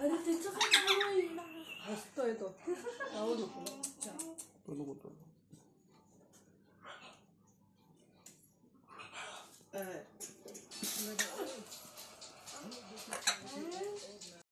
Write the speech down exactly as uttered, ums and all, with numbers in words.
아니 대처 살짝 하노이 맛있다 해도 나오는구나. 자. 또 누구 또?